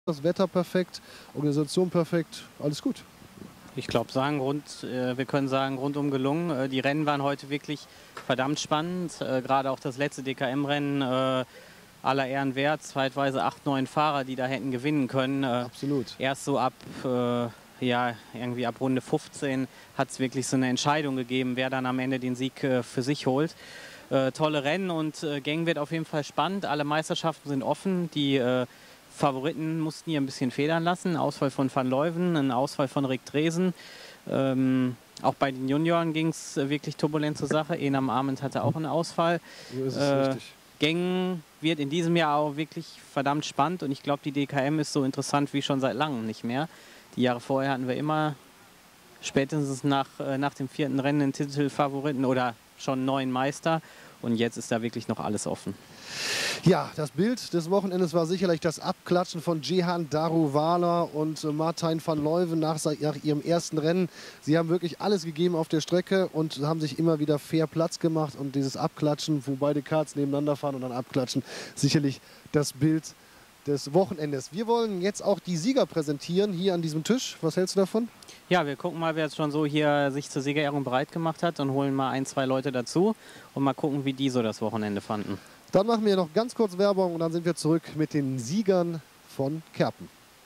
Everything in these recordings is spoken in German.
das Wetter perfekt, Organisation perfekt, alles gut. Ich glaube, wir können sagen, rundum gelungen. Die Rennen waren heute wirklich verdammt spannend. Gerade auch das letzte DKM-Rennen aller Ehren wert. Zeitweise 8, 9 Fahrer, die da hätten gewinnen können. Absolut. Erst so irgendwie ab Runde 15 hat es wirklich so eine Entscheidung gegeben, wer dann am Ende den Sieg für sich holt. Tolle Rennen und Gang wird auf jeden Fall spannend. Alle Meisterschaften sind offen. Die Favoriten mussten hier ein bisschen federn lassen. Ein Ausfall von Van Leuven, ein Ausfall von Rick Dresen. Auch bei den Junioren ging es wirklich turbulent zur Sache. Enam Arment hatte auch einen Ausfall. So ist es richtig. Gang wird in diesem Jahr auch wirklich verdammt spannend und ich glaube, die DKM ist so interessant wie schon seit langem nicht mehr. Die Jahre vorher hatten wir immer spätestens nach dem 4. Rennen einen Titelfavoriten oder schon einen neuen Meister und jetzt ist da wirklich noch alles offen. Ja, das Bild des Wochenendes war sicherlich das Abklatschen von Jehan Daruvala und Martijn van Leuven nach ihrem ersten Rennen. Sie haben wirklich alles gegeben auf der Strecke und haben sich immer wieder fair Platz gemacht. Und dieses Abklatschen, wo beide Karts nebeneinander fahren und dann abklatschen, sicherlich das Bild des Wochenendes. Wir wollen jetzt auch die Sieger präsentieren hier an diesem Tisch. Was hältst du davon? Ja, wir gucken mal, wer jetzt schon so hier sich zur Siegerehrung bereit gemacht hat und holen mal 1, 2 Leute dazu und mal gucken, wie die so das Wochenende fanden. Dann machen wir noch ganz kurz Werbung und dann sind wir zurück mit den Siegern von Kerpen.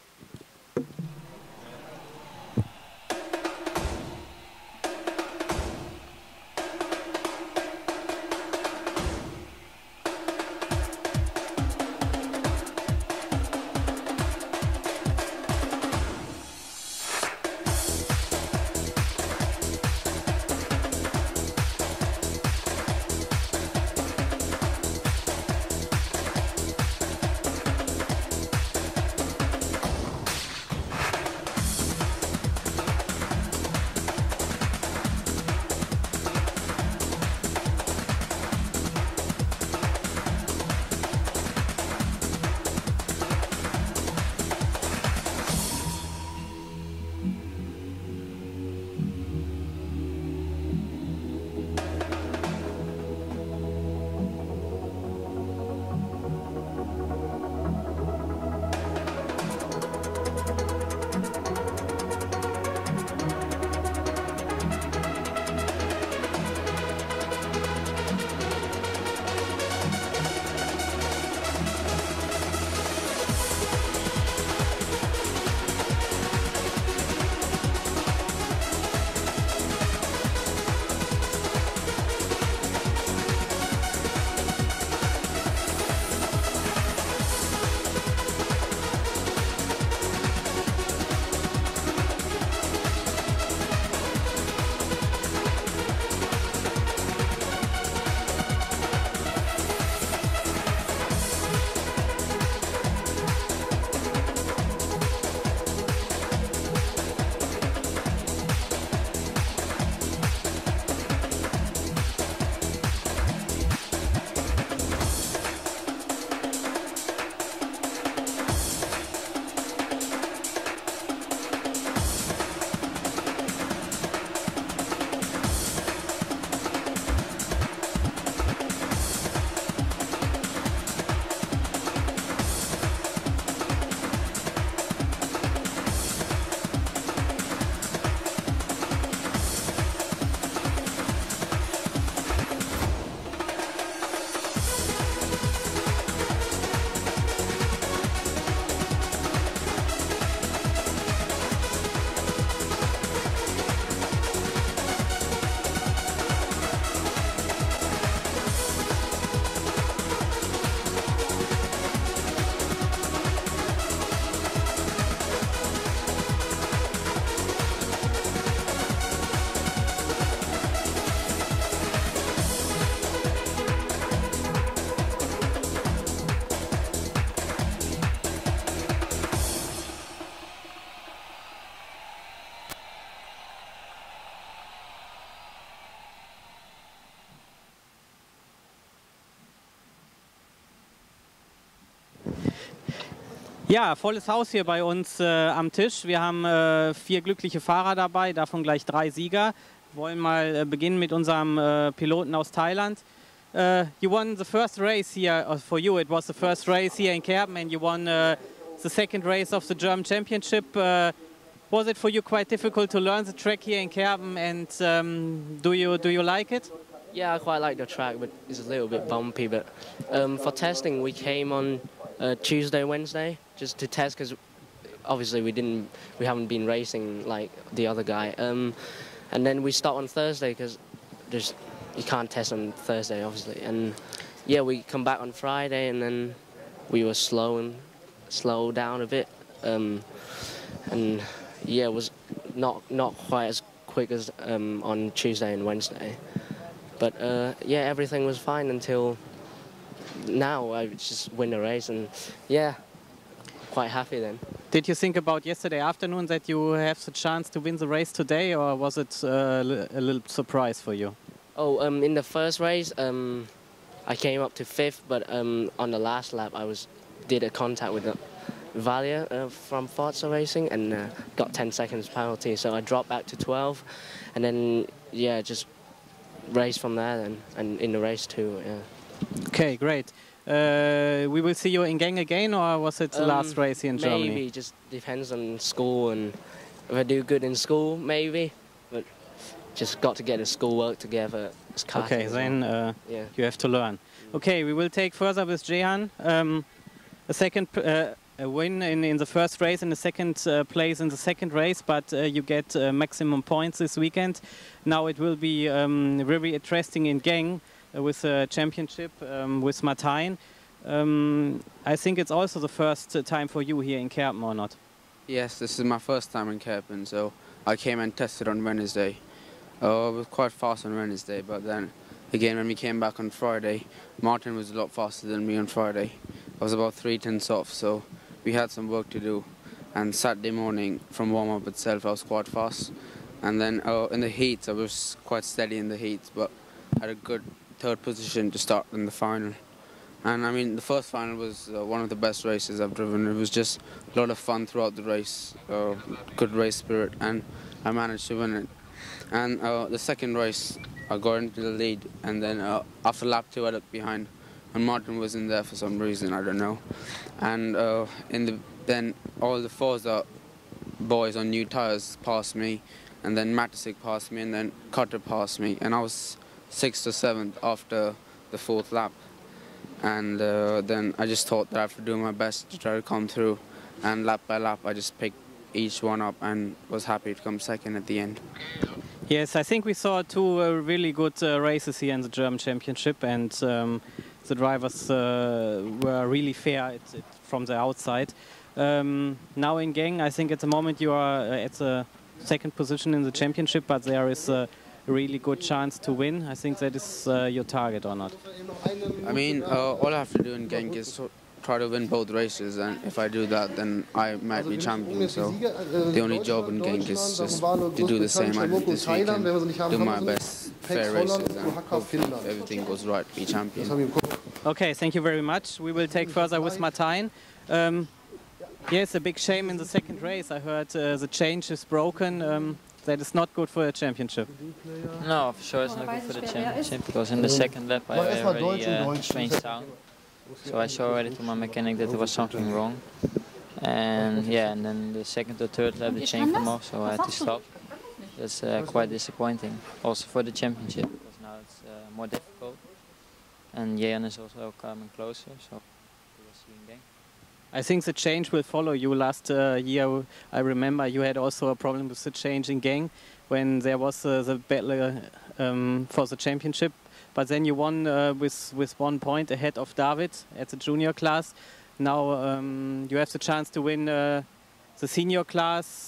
Ja, volles Haus hier bei uns am Tisch. Wir haben 4 glückliche Fahrer dabei, davon gleich 3 Sieger. Wir wollen mal beginnen mit unserem Piloten aus Thailand. You won the first race here, for you it was the first race here in Kerpen and you won the the second race of the German Championship. Was it for you quite difficult to learn the track here in Kerpen, and do you like it? Yeah, I quite like the track, but it's a little bit bumpy. But for testing, we came on Tuesday, Wednesday, just to test, because obviously we haven't been racing like the other guy. And then we start on Thursday because you can't test on Thursday, obviously. And yeah, we come back on Friday, and then we were slow down a bit. And yeah, it was not quite as quick as on Tuesday and Wednesday. But yeah, everything was fine until now. I just win the race, and yeah, quite happy then. Did you think about yesterday afternoon that you have the chance to win the race today, or was it a little surprise for you? Oh, in the first race, I came up to 5th, but on the last lap, did a contact with Valia from Forza Racing and got 10 seconds penalty, so I dropped back to 12, and then yeah, just race from there then, and in the race too. Yeah. Okay, great. We will see you in Genk again, or was it the last race here in Germany? Maybe, just depends on school, and if I do good in school, maybe. But just got to get the schoolwork together. Okay, then yeah. You have to learn. Okay, we will take further with Jehan. A second win in the first race and a second place in the second race, but you get maximum points this weekend. Now it will be very interesting in Genk with the championship with Martijn. I think it's also the first time for you here in Kerpen, or not? Yes, this is my first time in Kerpen, so I came and tested on Wednesday. I was quite fast on Wednesday, but then again when we came back on Friday, Martin was a lot faster than me on Friday. I was about 3 tenths off, so we had some work to do. And Saturday morning, from warm-up itself, I was quite fast. And then in the heats, I was quite steady in the heats, but had a good 3rd position to start in the final. And I mean, the first final was one of the best races I've driven. It was just a lot of fun throughout the race, good race spirit, and I managed to win it. And the second race, I got into the lead, and then after lap 2, I looked behind, and Martin wasn't there for some reason, I don't know. And then all the Forza boys on new tyres passed me, and then Matisik passed me, and then Cutter passed me, and I was 6th or 7th after the 4th lap. And then I just thought that I have to do my best to try to come through, and lap by lap I just picked each one up and was happy to come second at the end. Yes, I think we saw 2 really good races here in the German Championship, and the drivers were really fair from the outside. Now in Genk, I think at the moment you are at the 2nd position in the championship, but there is a really good chance to win. I think that is your target, or not? I mean, all I have to do in Genk is try to win both races, and if I do that, then I might be champion. So the only job in Genk is just to do the same I did this weekend, do my best fair races, and hope if everything goes right, be champion. Okay, thank you very much. We will take further with Martijn. Yes, a big shame in the second race. I heard the change is broken. That is not good for a championship. No, for sure it's not good for the championship, because in the second lap I already changed down. So I saw already to my mechanic that there was something wrong. And yeah, and then the 2nd or 3rd lap the chain came off, so I had to stop. That's quite disappointing, also for the championship, because now it's more difficult. And Jan is also coming closer, so we will see in Genk. I think the change will follow you. Last year, I remember you had also a problem with the change in Genk when there was the battle for the championship. But then you won with 1 point ahead of David at the junior class. Now you have the chance to win the senior class.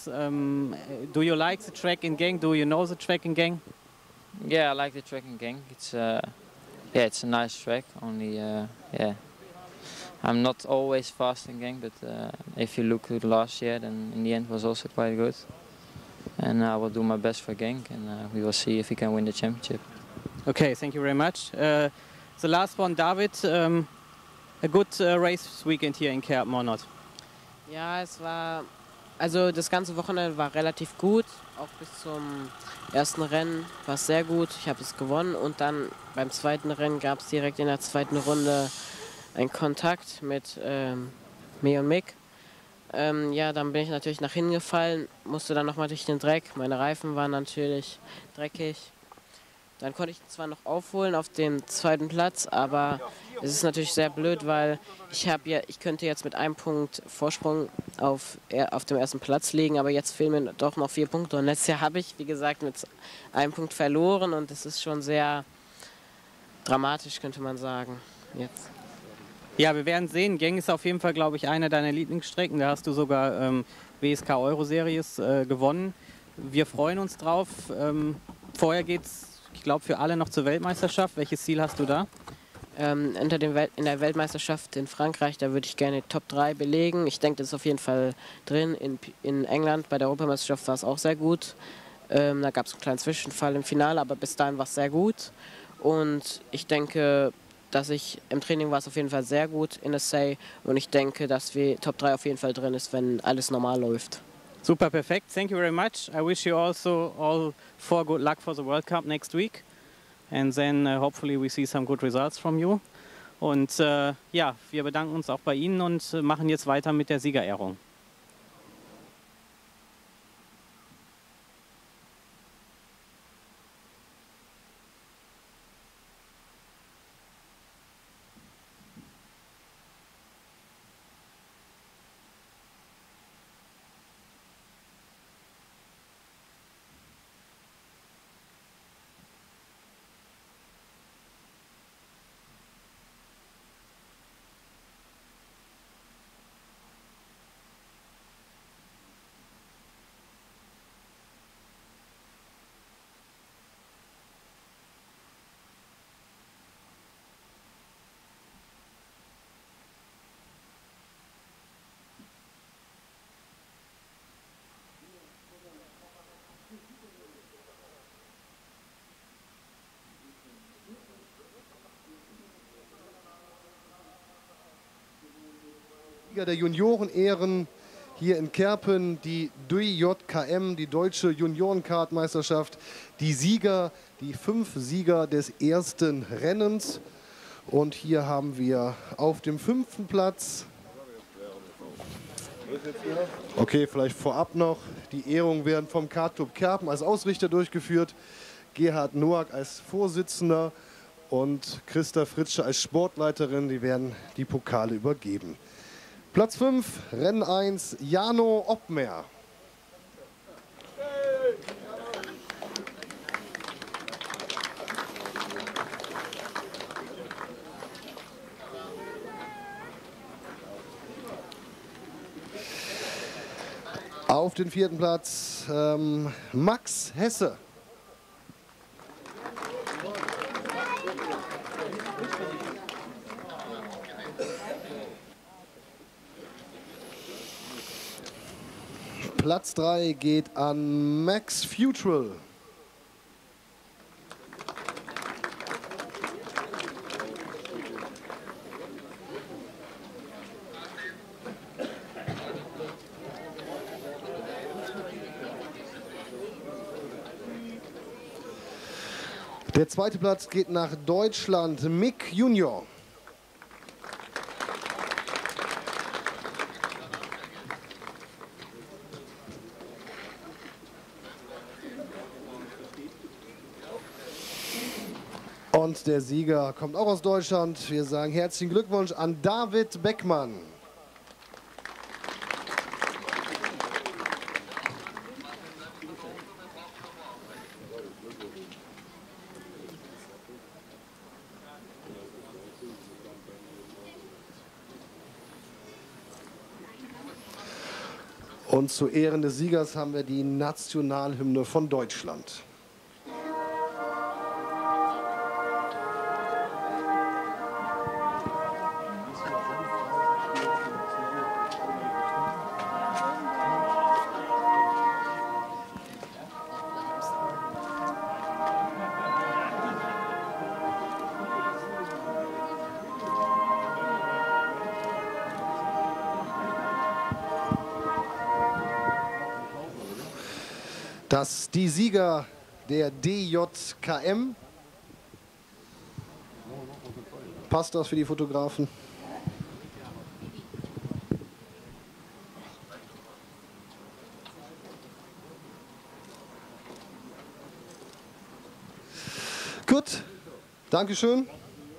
Do you like the track in Genk? Do you know the track in Genk? Yeah, I like the track in Genk. It's yeah, it's a nice track. Only yeah, I'm not always fast in Genk, but if you look at last year, then in the end was also quite good. And I will do my best for Genk, and we will see if we can win the championship. Okay, thank you very much. The last one, David, a good race weekend here in Kerpen, or not? Ja, also das ganze Wochenende war relativ gut, auch bis zum ersten Rennen war es sehr gut, ich habe es gewonnen, und dann beim zweiten Rennen gab es direkt in der zweiten Runde einen Kontakt mit mir und Mick, Ja, dann bin ich natürlich nach hinten gefallen, musste dann nochmal durch den Dreck. Meine Reifen waren natürlich dreckig. Dann konnte ich zwar noch aufholen auf dem zweiten Platz, aber es ist natürlich sehr blöd, weil ich könnte jetzt mit einem Punkt Vorsprung auf dem ersten Platz liegen, aber jetzt fehlen mir doch noch 4 Punkte. Und letztes Jahr habe ich, wie gesagt, mit einem Punkt verloren und es ist schon sehr dramatisch, könnte man sagen. Jetzt. Ja, wir werden sehen. Genk ist auf jeden Fall, glaube ich, eine deiner Lieblingsstrecken. Da hast du sogar WSK Euro-Series gewonnen. Wir freuen uns drauf. Vorher geht's, ich glaube, für alle noch zur Weltmeisterschaft. Welches Ziel hast du da? In der Weltmeisterschaft in Frankreich, da würde ich gerne die Top 3 belegen. Ich denke, das ist auf jeden Fall drin. In England bei der Europameisterschaft war es auch sehr gut. Da gab es einen kleinen Zwischenfall im Finale, aber bis dahin war es sehr gut. Und ich denke, dass im Training war es auf jeden Fall sehr gut in Essay. Und ich denke, dass wir Top 3 auf jeden Fall drin ist, wenn alles normal läuft. Super, perfekt. Thank you very much. I wish you also all good luck for the World Cup next week. And then hopefully we see some good results from you. Und ja, wir bedanken uns auch bei Ihnen und machen jetzt weiter mit der Siegerehrung. Der Juniorenehren hier in Kerpen, die DJKM, die Deutsche Juniorenkartmeisterschaft, die 5 Sieger des ersten Rennens. Und hier haben wir auf dem 5. Platz, okay, vielleicht vorab noch, die Ehrungen werden vom Kartclub Kerpen als Ausrichter durchgeführt, Gerhard Noack als Vorsitzender und Christa Fritsche als Sportleiterin, die werden die Pokale übergeben. Platz 5, Rennen 1, Jano Oppmer. Auf den 4. Platz Max Hesse. Platz 3 geht an Max Futural. Der 2. Platz geht nach Deutschland, Mick Junior. Und der Sieger kommt auch aus Deutschland. Wir sagen herzlichen Glückwunsch an David Beckmann. Und zu Ehren des Siegers haben wir die Nationalhymne von Deutschland. Die Sieger der DJKM. Passt das für die Fotografen? Gut, Dankeschön.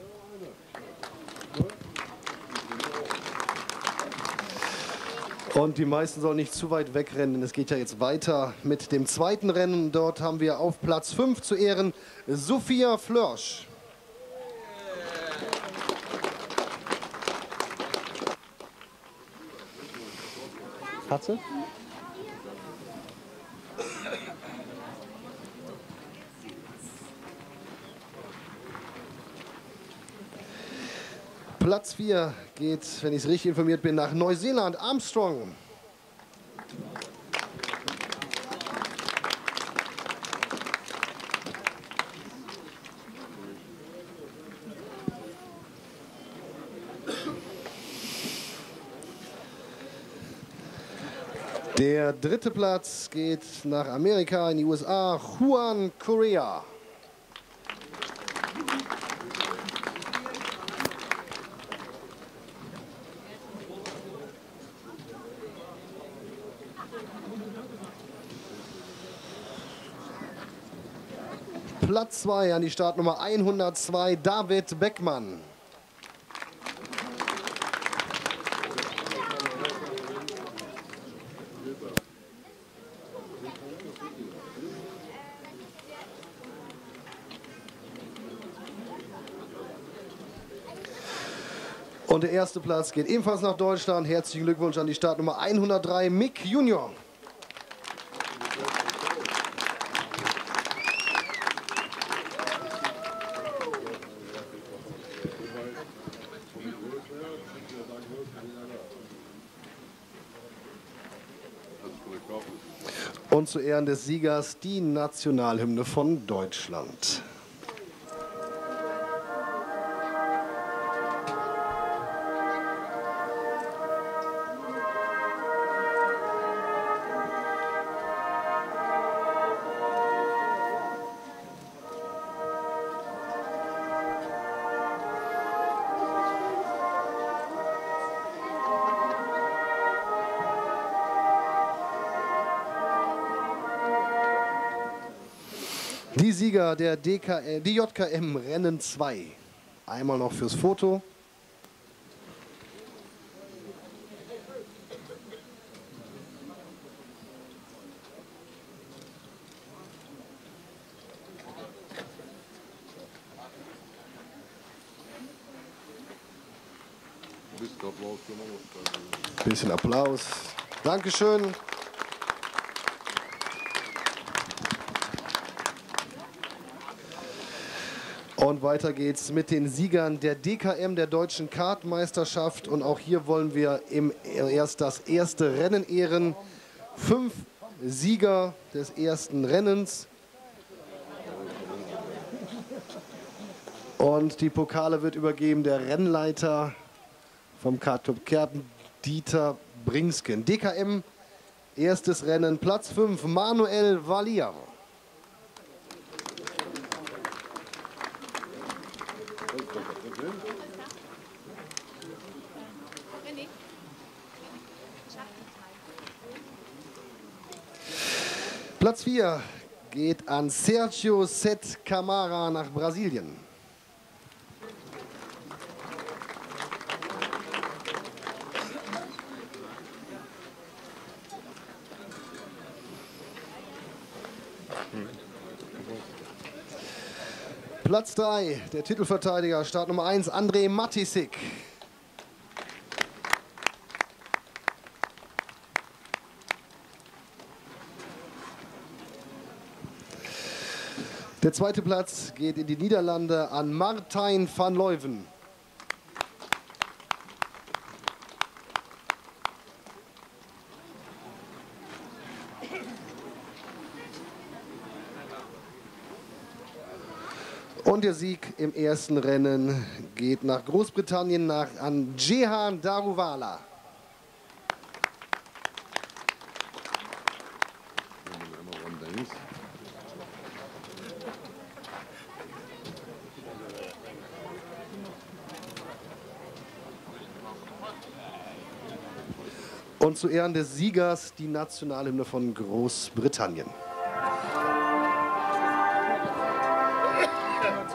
Und die meisten sollen nicht zu weit wegrennen, denn es geht ja jetzt weiter mit dem zweiten Rennen. Dort haben wir auf Platz 5 zu Ehren Sophia Flörsch. Hat sie? Platz 4 geht, wenn ich es richtig informiert bin, nach Neuseeland. Armstrong. Der dritte Platz geht nach Amerika, in die USA. Juan Correa. Platz 2 an die Startnummer 102, David Beckmann. Und der erste Platz geht ebenfalls nach Deutschland. Herzlichen Glückwunsch an die Startnummer 103, Mick Junior. Und zu Ehren des Siegers die Nationalhymne von Deutschland. Die Sieger der DJKM Rennen 2. Einmal noch fürs Foto. Bisschen Applaus. Dankeschön. Und weiter geht's mit den Siegern der DKM, der Deutschen Kartmeisterschaft. Und auch hier wollen wir das erste Rennen ehren. 5 Sieger des ersten Rennens. Und die Pokale wird übergeben der Rennleiter vom Kartclub Kerpen, Dieter Bringsken. DKM, erstes Rennen, Platz 5, Manuel Valier. Platz 4 geht an Sergio Set Camara nach Brasilien. Platz 3, der Titelverteidiger, Startnummer 1, Andrej Matisik. Der zweite Platz geht in die Niederlande an Martijn van Leuven. Und der Sieg im ersten Rennen geht nach Großbritannien an Jehan Daruvala. Und zu Ehren des Siegers die Nationalhymne von Großbritannien.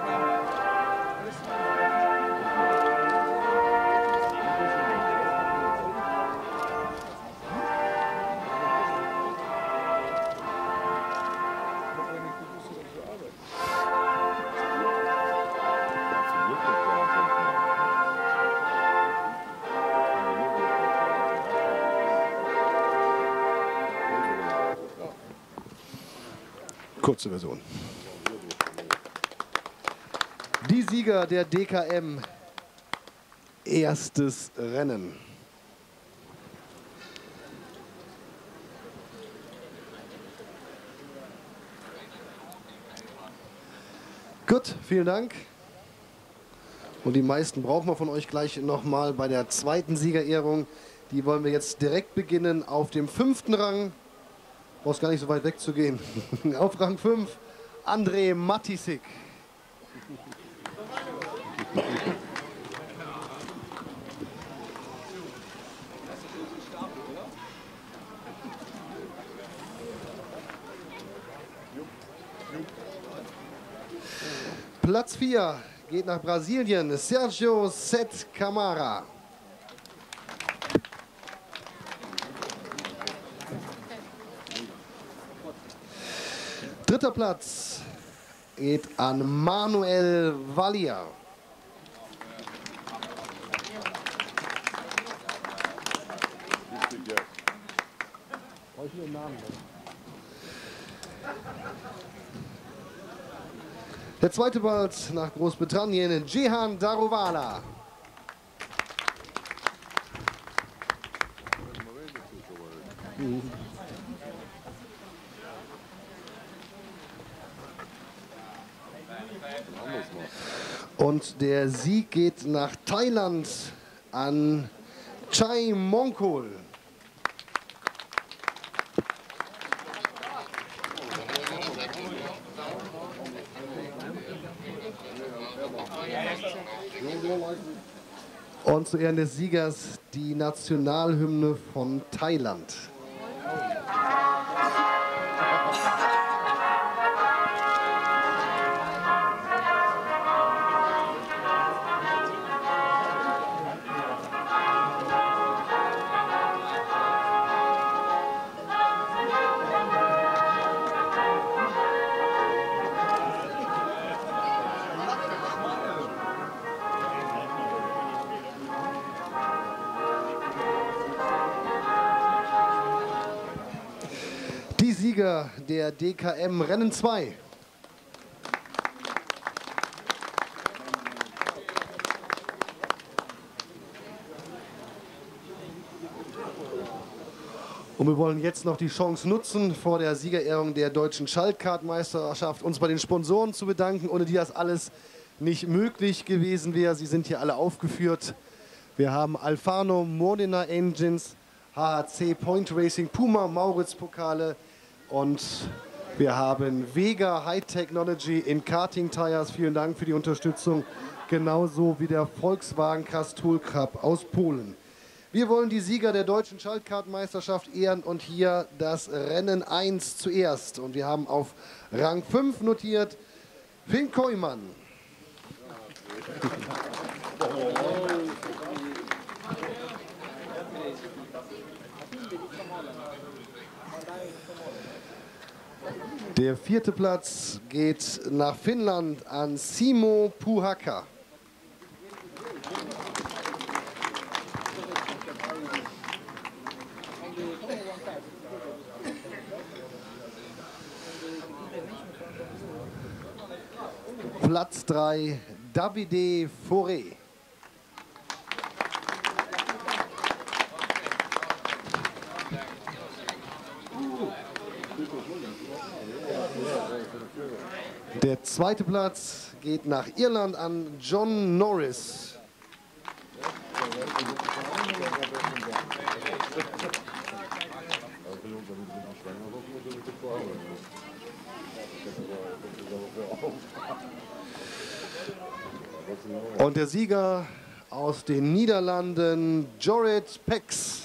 Kurze Version. Die Sieger der DKM. Erstes Rennen. Gut, vielen Dank. Und die meisten brauchen wir von euch gleich nochmal bei der zweiten Siegerehrung. Die wollen wir jetzt direkt beginnen auf dem 5. Rang. Brauchst gar nicht so weit weg zu gehen. Auf Rang 5, André Matisik. Platz 4 geht nach Brasilien, Sergio Set Camara. Dritter Platz geht an Manuel Vallier. Der zweite Platz nach Großbritannien, Jehan Daruvala. Und der Sieg geht nach Thailand an Chai Mongkol. Und zu Ehren des Siegers die Nationalhymne von Thailand. Sieger der DKM Rennen 2. Und wir wollen jetzt noch die Chance nutzen, vor der Siegerehrung der deutschen Schaltkartmeisterschaft uns bei den Sponsoren zu bedanken, ohne die das alles nicht möglich gewesen wäre. Sie sind hier alle aufgeführt. Wir haben Alfano, Modena Engines, HHC Point Racing, Puma, Mauritz Pokale. Und wir haben Vega High Technology in Karting Tires. Vielen Dank für die Unterstützung. Genauso wie der Volkswagen Castrol Cup aus Polen. Wir wollen die Sieger der deutschen Schaltkartenmeisterschaft ehren und hier das Rennen 1 zuerst. Und wir haben auf Rang 5 notiert Finn Koyman. Der vierte Platz geht nach Finnland an Simo Puhakka. Platz 3, Davide Fauré. Der zweite Platz geht nach Irland an John Norris. Und der Sieger aus den Niederlanden, Jorrit Pex.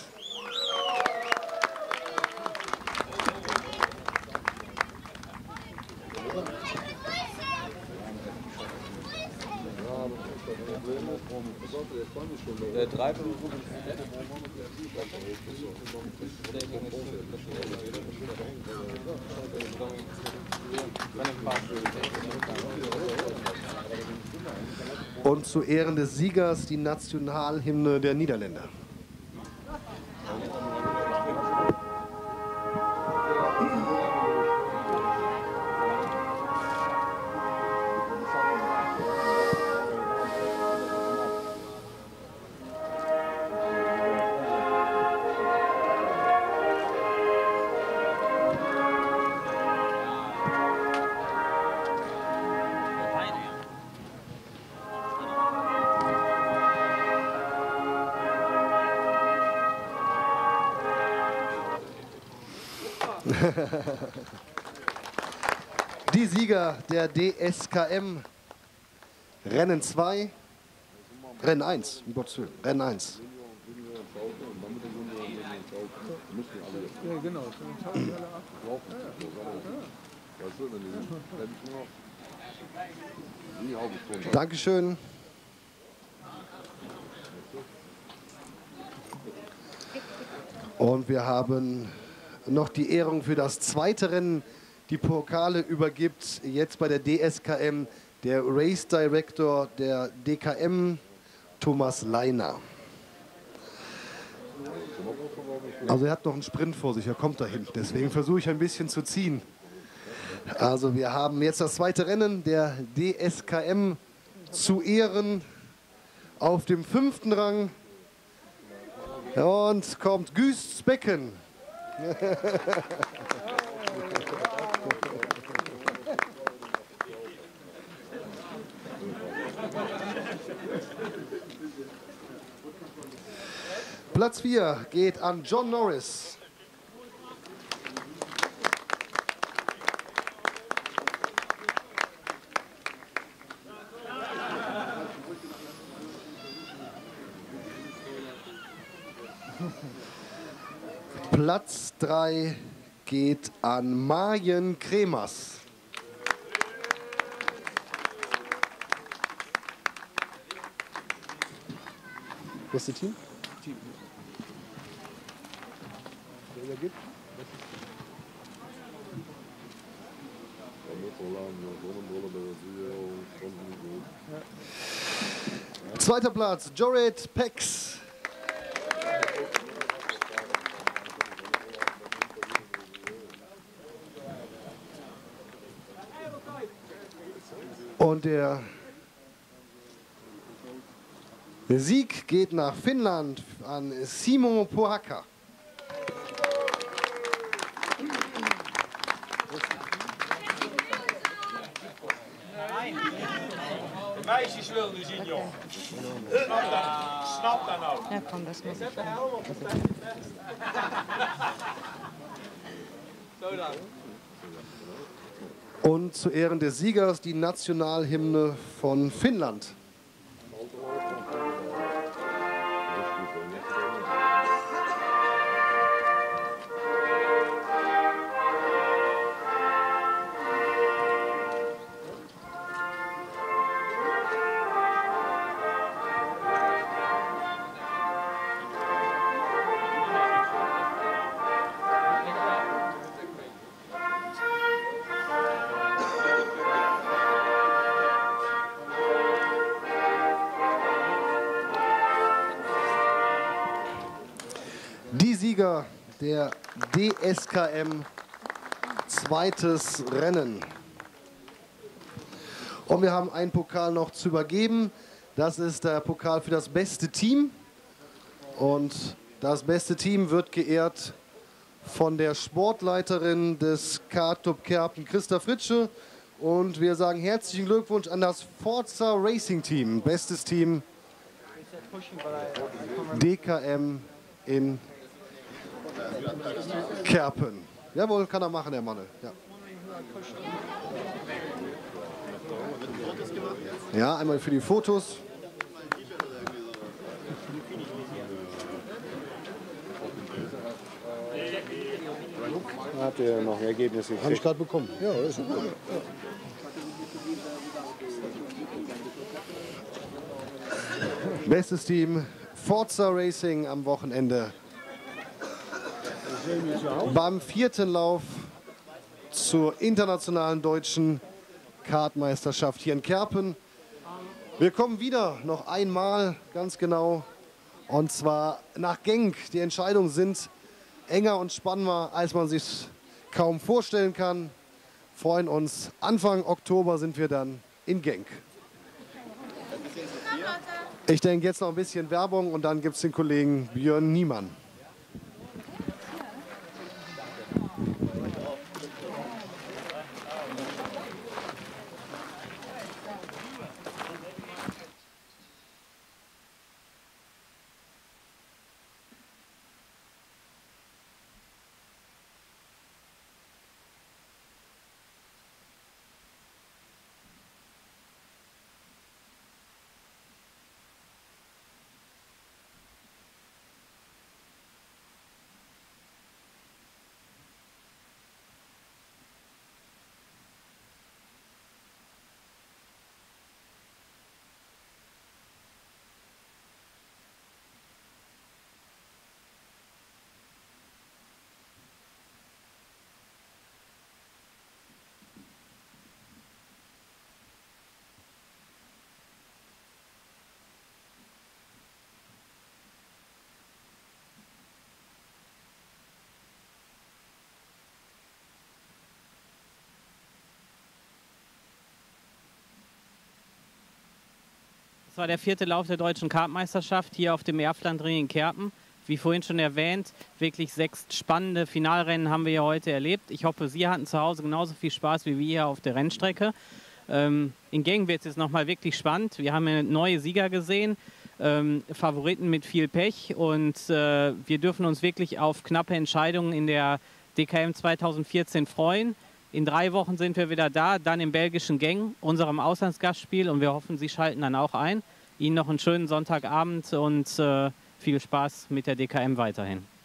Und zu Ehren des Siegers die Nationalhymne der Niederländer. Die Sieger der DSKM Rennen 2, Rennen 1, um Gottes Willen, Rennen 1. Dankeschön. Und wir haben noch die Ehrung für das zweite Rennen. Die Pokale übergibt jetzt bei der DSKM der Race Director der DKM, Thomas Leiner. Also er hat noch einen Sprint vor sich, er kommt dahin. Deswegen versuche ich ein bisschen zu ziehen. Also wir haben jetzt das zweite Rennen der DSKM zu Ehren auf dem 5. Rang. Und kommt Güsts Becken. Platz 4 geht an John Norris. Platz 3 geht an Marjen Kremers. Beste Team? Wer gibt? Zweiter Platz, Joret Pex. Und der Sieg geht nach Finnland an Simo Pohakka. Meisjes wil nu zien, joh. Snap dat nou. Ja, komm, das muss ich. Und zu Ehren des Siegers die Nationalhymne von Finnland. Die Sieger der DSKM zweites Rennen. Und wir haben einen Pokal noch zu übergeben. Das ist der Pokal für das beste Team. Und das beste Team wird geehrt von der Sportleiterin des K-Top Kerpen, Christa Fritsche. Und wir sagen herzlichen Glückwunsch an das Forza Racing Team. Bestes Team DKM in Kerpen. Jawohl, kann er machen, der Mann. Ja. Ja, einmal für die Fotos. Habt ihr noch Ergebnisse gekriegt? Habe ich gerade bekommen. Ja, ist gut. Bestes Team Forza Racing am Wochenende. Beim 4. Lauf zur internationalen deutschen Kartmeisterschaft hier in Kerpen. Wir kommen wieder noch einmal, ganz genau, und zwar nach Genk. Die Entscheidungen sind enger und spannender, als man sich kaum vorstellen kann. Freuen uns, Anfang Oktober sind wir dann in Genk. Ich denke jetzt noch ein bisschen Werbung und dann gibt es den Kollegen Björn Niemann. war der 4. Lauf der deutschen Kartmeisterschaft hier auf dem Erftlandring in Kerpen. Wie vorhin schon erwähnt, wirklich 6 spannende Finalrennen haben wir hier heute erlebt. Ich hoffe, Sie hatten zu Hause genauso viel Spaß wie wir hier auf der Rennstrecke. In Gengen wird es jetzt nochmal wirklich spannend. Wir haben neue Sieger gesehen, Favoriten mit viel Pech und wir dürfen uns wirklich auf knappe Entscheidungen in der DKM 2014 freuen. In 3 Wochen sind wir wieder da, dann im belgischen Gengen, unserem Auslandsgastspiel, und wir hoffen, Sie schalten dann auch ein. Ihnen noch einen schönen Sonntagabend und viel Spaß mit der DKM weiterhin.